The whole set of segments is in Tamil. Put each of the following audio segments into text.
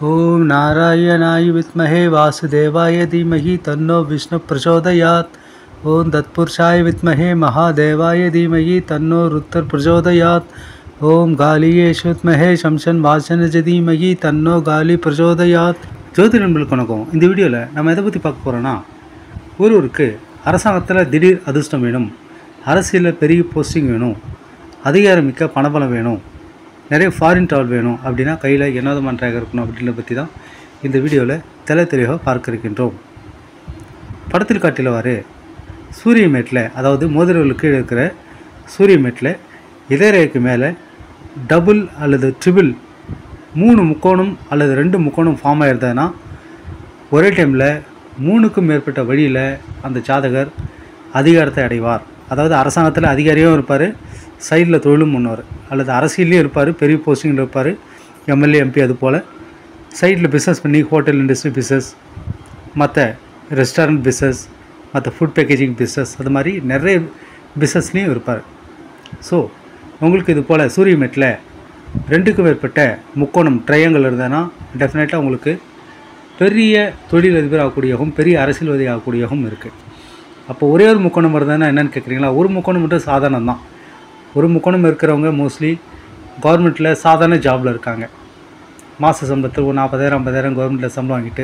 ओम नारायणाय विद्महे वासुदेवाय धीमहि तन्नो विष्णु प्रचोदयात्। ओम तत्पुरुषाय विद्महे महादेवाय धीमहि तन्नो रुद्र प्रचोदयात्। ओम गालियेषु विद्महे शमशन वासनज धीमहि तन्नो गाली प्रचोदयात्। ஜோதி நண்பர்களுக்கு வணக்கம். இந்த வீடியோவில் நம்ம எதை பற்றி பார்க்க போகிறோன்னா, ஒருவருக்கு அரசாங்கத்தில் திடீர் அதிர்ஷ்டம் வேணும், அரசியலில் பெரிய போஸ்டிங் வேணும், அதிகாரமிக்க பணபலம் வேணும், நிறைய ஃபாரின் ட்ராவல் வேணும் அப்படின்னா கையில் என்ன விதமான ட்ராக் இருக்கணும் அப்படின்றத பற்றி தான் இந்த வீடியோவில் தெளிவாக பார்க்க இருக்கின்றோம். படத்தில் காட்டிலவாறு சூரிய மேட்டில், அதாவது மோதிரங்களுக்கு இருக்கிற சூரிய மேட்டில் இதயரேகைக்கு மேலே டபுள் அல்லது ட்ரிபிள் 3 முக்கோணம் அல்லது 2 முக்கோணம் ஃபார்ம் ஆகிருந்ததுன்னா ஒரே டைமில் 3க்கும் மேற்பட்ட வழியில் அந்த ஜாதகர் அதிகாரத்தை அடைவார். அதாவது அரசாங்கத்தில் அதிகாரியும் இருப்பார், சைடில் தொழிலும் பண்ணுவார், அல்லது அரசியலையும் இருப்பார், பெரிய போஸ்டிங்கில் இருப்பார், எம்எல்ஏ எம்பி, அது போல் சைடில் பிஸ்னஸ் பண்ணி ஹோட்டல் இண்டஸ்ட்ரி பிஸ்னஸ், மற்ற ரெஸ்டாரண்ட் பிஸ்னஸ், மற்ற ஃபுட் பேக்கேஜிங் பிஸ்னஸ், அது மாதிரி நிறைய பிஸ்னஸ்லேயும் இருப்பார். ஸோ உங்களுக்கு இது போல் சூரிய மேட்டில் 2க்கும் மேற்பட்ட முக்கோணம் ட்ரையாங்கிள் இருந்ததுன்னா டெஃபினட்டாக உங்களுக்கு பெரிய தொழிலதிபர் ஆகக்கூடியவும் பெரிய அரசியல்வாதி ஆகக்கூடியவும் இருக்குது. அப்போ ஒரே ஒரு முக்கோணம் இருந்ததுன்னா என்னென்னு கேட்குறீங்களா? ஒரு முக்கோணம் மட்டும் சாதாரணம் தான். ஒரு முக்கோணம் இருக்கிறவங்க மோஸ்ட்லி கவர்மெண்ட்டில் சாதாரண ஜாபில் இருக்காங்க. மாத சம்பளத்தில் ஒரு 40,000 50,000 கவர்மெண்ட்டில் சம்பளம் வாங்கிட்டு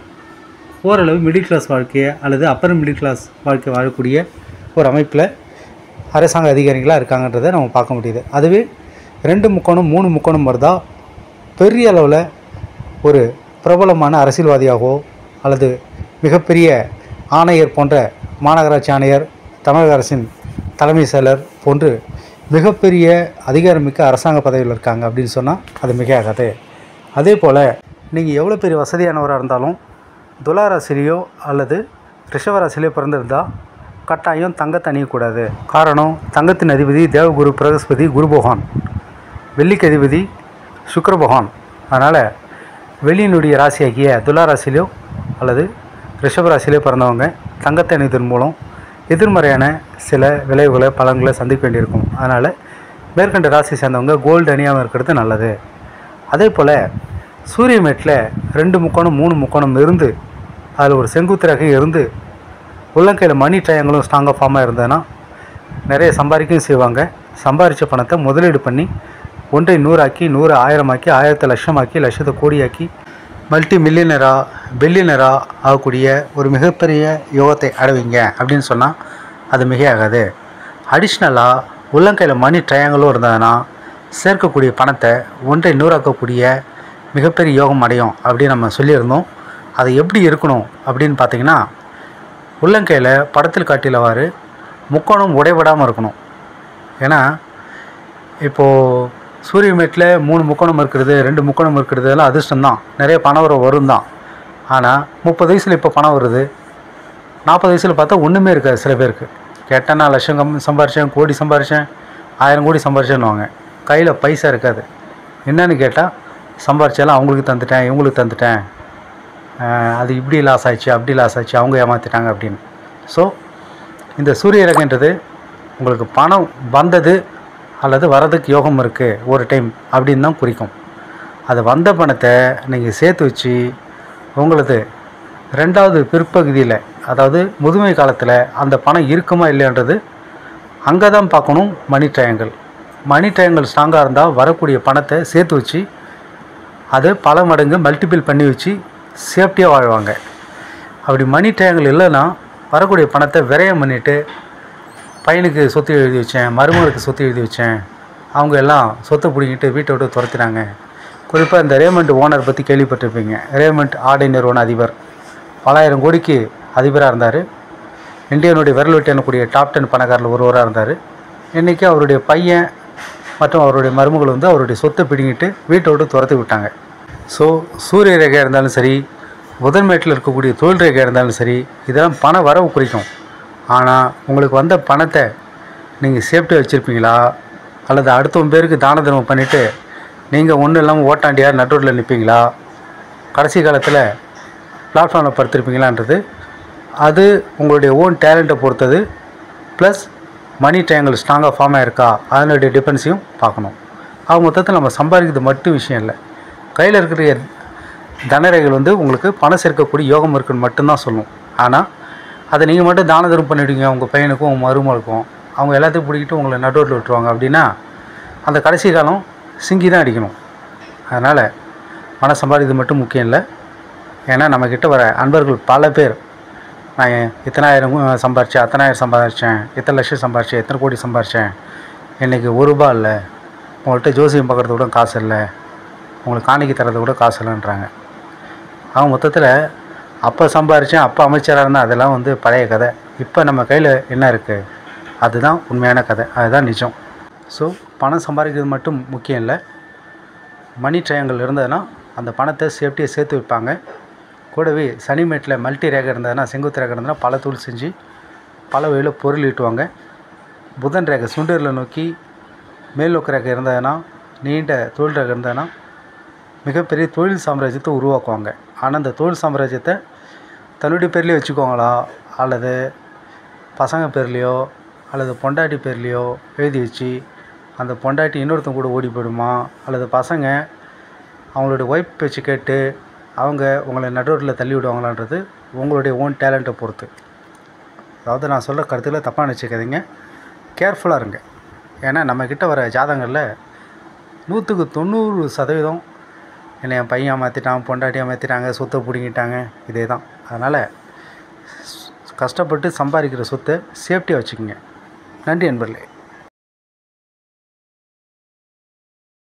ஓரளவு மிடில் கிளாஸ் வாழ்க்கையை அல்லது அப்பர் மிடில் கிளாஸ் வாழ்க்கை வாழக்கூடிய ஒரு அமைப்பில் அரசாங்க அதிகாரிகளாக இருக்காங்கன்றதை நம்ம பார்க்க முடியுது. அதுவே 2 முக்கோணம் 3 முக்கோணம் வருதா பெரிய அளவில் ஒரு பிரபலமான அரசியல்வாதியாகவோ அல்லது மிகப்பெரிய ஆணையர் போன்ற மாநகராட்சி ஆணையர், தமிழக அரசின் தலைமை செயலர் போன்று மிகப்பெரிய அதிகாரமிக்க அரசாங்க பதவியில் இருக்காங்க அப்படின்னு சொன்னால் அது மிக ஆகாது. அதே போல் நீங்கள் எவ்வளோ பெரிய வசதியானவராக இருந்தாலும் துலா ராசிலையோ அல்லது ரிஷப ராசிலையோ பிறந்திருந்தால் கட்டாயம் தங்கத்தை அணியக்கூடாது. காரணம், தங்கத்தின் அதிபதி தேவகுரு பிரகஸ்பதி குரு பகவான், வெள்ளிக்கு அதிபதி சுக்கிர பகவான். அதனால் வெள்ளியினுடைய ராசியாகிய துலா ராசிலையோ அல்லது ரிஷப ராசிலையோ பிறந்தவங்க தங்கத்தை அணிவதன் மூலம் எதிர்மறையான சில விளைவுகளை பலன்களை சந்திக்க வேண்டியிருக்கும். அதனால் மேற்கண்ட ராசி சேர்ந்தவங்க கோல்டு அணியாமல் இருக்கிறது நல்லது. அதே போல் சூரிய மேட்டில் 2 முக்கோணம் 3 முக்கோணம் இருந்து அதில் ஒரு செங்குத்து ரகை இருந்து உள்ளங்கையில் மணி ட்ரையாங்கிளும் ஸ்ட்ராங்காக ஃபார்மாக இருந்ததுன்னா நிறைய சம்பாதிக்கவும் செய்வாங்க. சம்பாதிச்ச பணத்தை முதலீடு பண்ணி 1 100 ஆக்கி, 100 1000 ஆக்கி, 1000 லட்சமாக்கி, லட்சத்தை கோடியாக்கி மல்டி மில்லியனராக பில்லியனராக ஆகக்கூடிய ஒரு மிகப்பெரிய யோகத்தை அடைவீங்க அப்படின்னு சொன்னால் அது மிக ஆகாது. அடிஷ்னலாக உள்ளங்கையில் மணி ட்ரையாங்கிளும் இருந்ததுன்னா சேர்க்கக்கூடிய பணத்தை 1 100 ஆக்கக்கூடிய மிகப்பெரிய யோகம் அடையும் அப்படின்னு நம்ம சொல்லியிருந்தோம். அது எப்படி இருக்கணும் அப்படின்னு பார்த்திங்கன்னா, உள்ளங்கையில் படத்தில் காட்டிலவாறு முக்கோணம் உடைபடாமல் இருக்கணும். ஏன்னா இப்போது சூரிய மேட்டில் 3 முக்கோணம் இருக்கிறது, 2 முக்கோணம் இருக்கிறது எல்லாம் அதிர்ஷ்டம்தான், நிறைய பணம் வரும் தான். ஆனால் 30 வயசில் இப்போ பணம் வருது, 40 வயசில் பார்த்தா ஒன்றுமே இருக்காது. சில பேருக்கு கேட்டால் நான் லட்சம் சம்பாரித்தேன், கோடி சம்பாரித்தேன், 1000 கோடி சம்பாரிச்சேன்னுவாங்க. கையில் பைசா இருக்காது. என்னன்னு கேட்டால் சம்பாரிச்சாலும் அவங்களுக்கு தந்துட்டேன், இவங்களுக்கு தந்துட்டேன், அது இப்படி லாஸ் ஆச்சு, அப்படி லாஸ் ஆச்சு, அவங்க ஏமாற்றிட்டாங்க அப்படின்னு. ஸோ இந்த சூரிய ரகன்றது உங்களுக்கு பணம் வந்தது அல்லது வரதுக்கு யோகம் இருக்குது ஒரு டைம் அப்படின்னு தான் குறிக்கும். அது வந்த பணத்தை நீங்கள் சேர்த்து வச்சு உங்களது 2வது பிற்பகுதியில், அதாவது முதுமை காலத்தில் அந்த பணம் இருக்குமா இல்லைன்றது அங்கே தான் பார்க்கணும். மணி ட்ரையாங்கிள் ஸ்ட்ராங்காக இருந்தால் வரக்கூடிய பணத்தை சேர்த்து வச்சு அதை பல மடங்கு மல்டிபிள் பண்ணி வச்சு சேஃப்டியாக வாழ்வாங்க. அப்படி மணி ட்ரையாங்கிள் இல்லைன்னா வரக்கூடிய பணத்தை விரயம் பண்ணிவிட்டு பையனுக்கு சொத்து எழுதி வச்சேன், மருமகளுக்கு சொத்து எழுதி வச்சேன், அவங்க எல்லாம் சொத்தை பிடிங்கிட்டு வீட்டை விட்டு துரத்துறாங்க. குறிப்பாக இந்த ரேமண்ட் ஓனர் பற்றி கேள்விப்பட்டிருப்பீங்க. ரேமண்ட் ஆடை நிறுவன அதிபர் பல 1000 கோடிக்கு அதிபராக இருந்தார். இந்தியாவுடைய விரல் வெட்டி எனக்கூடிய டாப் 10 பணக்காரில் ஒருவராக இருந்தார். இன்றைக்கி அவருடைய பையன் மற்றும் அவருடைய மருமகள் வந்து அவருடைய சொத்தை பிடிங்கிட்டு வீட்டை விட்டு துரத்து விட்டாங்க. ஸோ சூரிய ரேகையாக இருந்தாலும் சரி, புதன் மேட்டில் இருக்கக்கூடிய தொழில் ரேகையாக இருந்தாலும் சரி, இதெல்லாம் பண வரவு குறிக்கும். ஆனால் உங்களுக்கு வந்த பணத்தை நீங்கள் சேஃப்டியாக வச்சுருப்பீங்களா அல்லது அடுத்தவங்க பேருக்கு தான தர்மம் பண்ணிவிட்டு நீங்கள் ஒன்றும் இல்லாமல் ஓட்டாண்டியார் நட்டூரில் நிற்பீங்களா, கடைசி காலத்தில் பிளாட்ஃபார்மில் படுத்திருப்பீங்களான்றது அது உங்களுடைய ஓன் டேலண்ட்டை பொறுத்தது. ப்ளஸ் மணி ட்ரையாங்கிள் ஸ்ட்ராங்காக ஃபார்ம் ஆகிருக்கா அதனுடைய டிஃபென்ஸையும் பார்க்கணும். மொத்தத்தில் நம்ம சம்பாதிக்கிறது மட்டும் விஷயம் இல்லை, கையில் இருக்கிற தனரேகைகள் வந்து உங்களுக்கு பணம் சேர்க்கக்கூடிய யோகம் இருக்குன்னு மட்டும்தான் சொல்லும். ஆனால் அதை நீங்கள் மட்டும் தான தர்மம் பண்ணிவிடுவீங்க உங்கள் பையனுக்கும் உங்கள் மருமகளுக்கும், அவங்க எல்லாத்தையும் பிடிக்கிட்டு உங்களை நடுவில் விட்டுருவாங்க. அப்படின்னா அந்த கடைசி காலம் சிங்கி தான் அடிக்கணும். அதனால் பணம் சம்பாதிக்கிறது மட்டும் முக்கியம் இல்லை. ஏன்னா நம்மக்கிட்ட வர அன்பர்கள் பல பேர் நான் இத்தனை ஆயிரம் சம்பாரித்தேன், அத்தனாயிரம் சம்பாதிச்சேன், இத்தனை லட்சம் சம்பாரித்தேன், எத்தனை கோடி சம்பாரித்தேன், இன்றைக்கி ஒரு ரூபா இல்லை, உங்கள்கிட்ட ஜோசியம் பார்க்குறது கூட காசு இல்லை, உங்களுக்கு காணிக்கை தரது கூட காசு இல்லைன்றாங்க. அவங்க மொத்தத்தில் அப்போ சம்பாரித்தேன், அப்போ அமைச்சராக இருந்தால் அதெல்லாம் வந்து பழைய கதை. இப்போ நம்ம கையில் என்ன இருக்குது அதுதான் உண்மையான கதை, அதுதான் நிஜம். ஸோ பணம் சம்பாதிக்கிறது மட்டும் முக்கியம் இல்லை. மணி ட்ரையாங்கிள் இருந்ததுன்னா அந்த பணத்தை சேஃப்டியை சேர்த்து வைப்பாங்க. கூடவே சனிமேட்டில் மல்டி ரேகை இருந்ததுன்னா, செங்குத்து ரேகை இருந்ததுன்னா பல தொழில் செஞ்சு பல வகையில் பொருள் ஈட்டுவாங்க. புதன் ரேகை சுண்டரில் நோக்கி மேல் நோக்கு ரேகை இருந்ததுன்னா, நீண்ட தொழில் ரேகை இருந்ததுன்னா மிகப்பெரிய தொழில் சாம்ராஜ்யத்தை உருவாக்குவாங்க. ஆனால் அந்த தொழில் சாம்ராஜ்யத்தை தன்னுடைய பேர்லேயே வச்சுக்குவாங்களா, அல்லது பசங்க பேர்லேயோ அல்லது பொண்டாட்டி பேர்லேயோ எழுதி வச்சு அந்த பொண்டாட்டி இன்னொருத்தங்க கூட ஓடி போயிடுமா, அல்லது பசங்க அவங்களுடைய ஒய்ஃப் பேச்சு கேட்டு அவங்க உங்களை நடுரோட்டில் தள்ளி விடுவாங்களான்றது உங்களுடைய ஓன் டேலண்ட்டை பொறுத்து. அதாவது நான் சொல்கிற கருத்துக்களை தப்பாக நினச்சிக்காதீங்க, கேர்ஃபுல்லாக இருங்க. ஏன்னா நம்மக்கிட்ட வர ஜாதகங்களில் 100க்கு 90% என்னை என் பையன் மாற்றிட்டான், பொண்டாட்டியாக மாற்றிட்டாங்க, சொத்தை பிடிங்கிட்டாங்க, இதே தான். அதனால் கஷ்டப்பட்டு சம்பாதிக்கிற சொத்தை சேஃப்டியாக வச்சுக்கோங்க. நன்றி நண்பர்களே.